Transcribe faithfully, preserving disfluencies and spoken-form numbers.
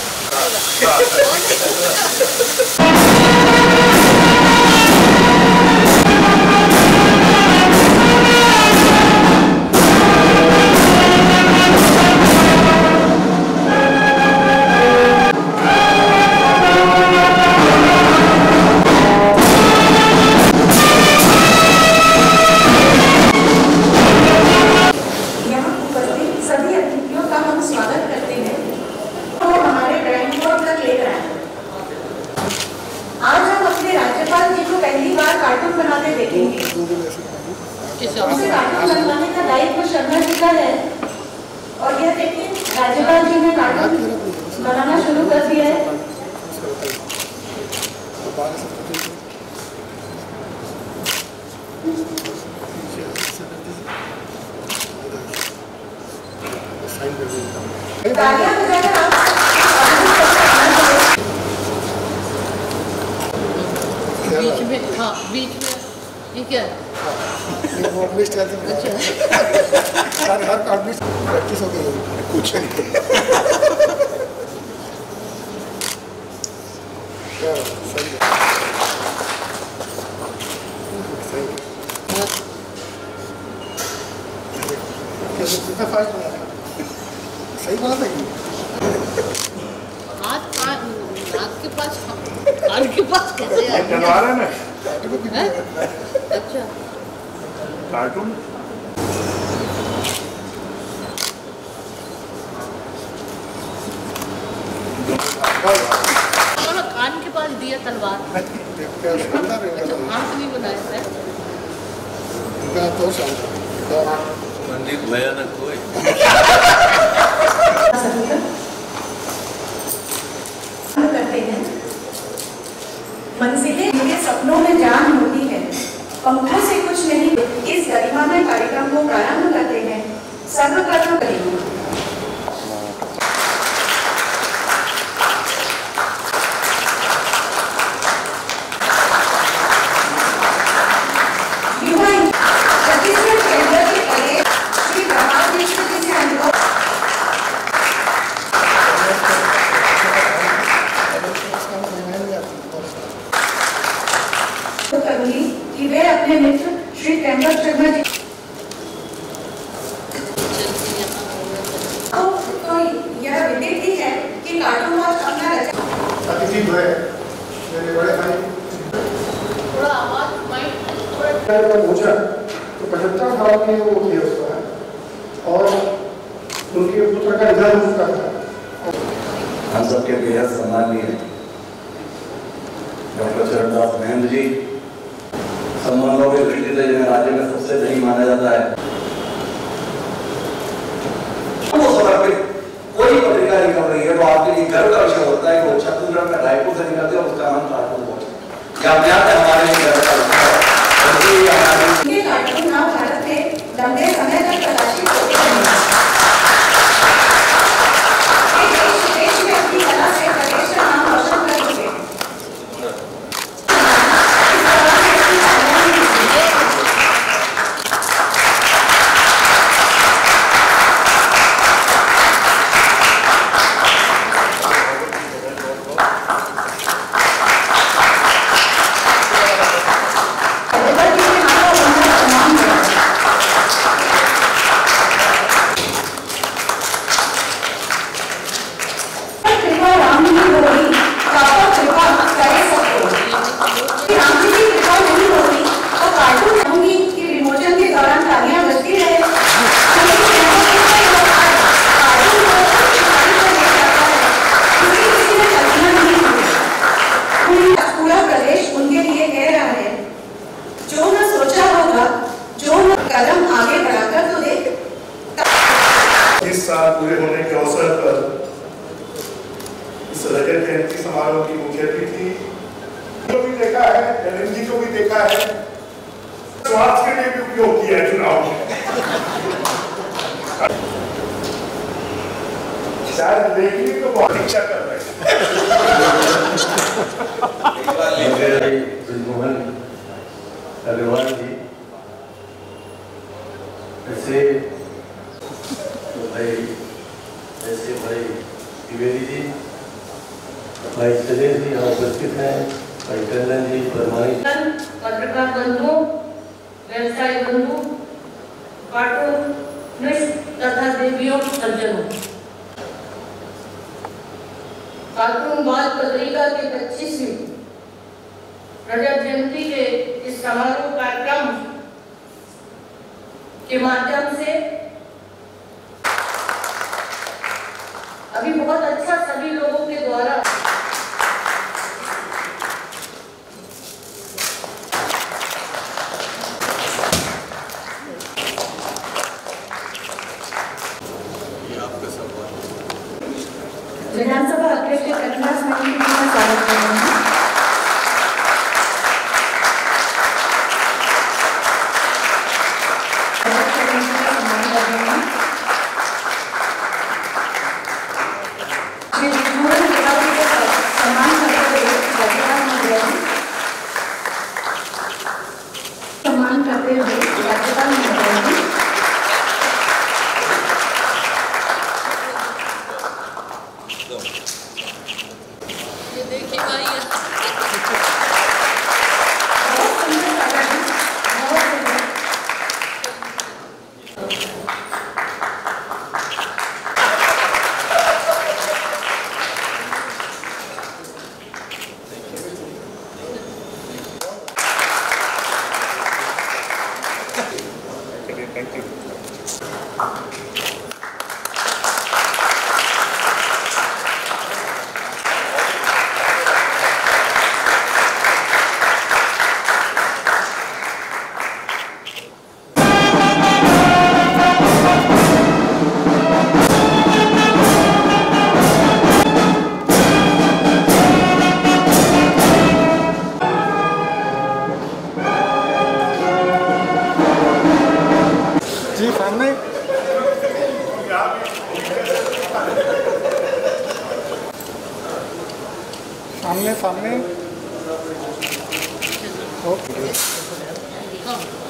राज्यपाल जी ने कार्टून बनाना शुरू कर दिया है। तालियां बजाकर आप बीच में, हाँ बीच में ये क्या है? ये वो लिस्ट है। अच्छा। सारे हर कार्ड में प्रैक्टिस हो गई है। कुछ नहीं। क्या सही है। कैसे कितना फास्ट बना है? सही बात है ये। हाथ हाथ हाथ के पास हाथ के पास कैसे है? डलवा रहा है ना? अच्छा। कार्टून कान के पास दिया तलवार। हाथ नहीं बनाया है। तो पंडित भयानक कोई करते हैं। मंजिलें जिनके सपनों में जान होती है, पंखों से कुछ नहीं। इस गरिमामय कार्यक्रम को प्रारंभ करते हैं। सर्वप्रथम करेंगे छत्तीसगढ़ केंद्र के पहले श्री प्रभात मिश्र जी से अनुरोध करूंगी कि वे अपने मित्र श्री त्र्यंबक शर्मा जी तो, तो यह विदित ही है कि कार्टून और अपना रचा अतिथि जो है मेरे बड़े भाई थोड़ा आवाज माइक का पूछा तो पचहत्तर साल के वो थे उस समय और उनके पुत्र का निधन हो चुका था। हम सबके बेहद सम्मानीय डॉक्टर चरणदास महेंद्र जी संबंधों के दृष्टि से जिन्हें राज्य में सबसे सही माना जाता है, वो समर्पित कोई पत्रिका निकल रही है तो आपके लिए गर्व का विषय होता है कि वो छत्तीसगढ़ में रायपुर से निकलते और उसका नाम कार्टून पहुंचे। क्या ज्ञात है हमारे लिए गर्व का विषय है। ये कार्टून नाम भारत में लंबे समय तक प्रकाशित होते रहे। देश विदेश में अपनी कला से प्रदेश का नाम रोशन कर चुके। पूरे होने के अवसर पर इस रजत जयंती समारोह की मुख्य अतिथि को भी देखा है, एलएनजी को भी देखा है, स्वार्थ के लिए भी उपयोग किया है चुनाव में। शायद देखने को बहुत इच्छा कर रहे हैं। अग्रवाल जी ऐसे भाई ऐसे भाई द्विवेदी जी भाई सलेश जी यहाँ उपस्थित हैं, भाई टंडन जी, परमानी, पत्रकार बंधुओं, व्यवसायी बंधु, कार्टूनिस्ट तथा देवियों सज्जनों, कार्टून बाल पत्रिका के पच्चीसवीं रजत जयंती के इस समारोह कार्यक्रम के माध्यम से अभी बहुत अच्छा सभी लोगों के द्वारा विधानसभा अध्यक्ष कन्यास मैडम का स्वागत कर रहे हैं। सम्मान करते हुए राज्यपाल महोदय जी सामने सामने सामने ओके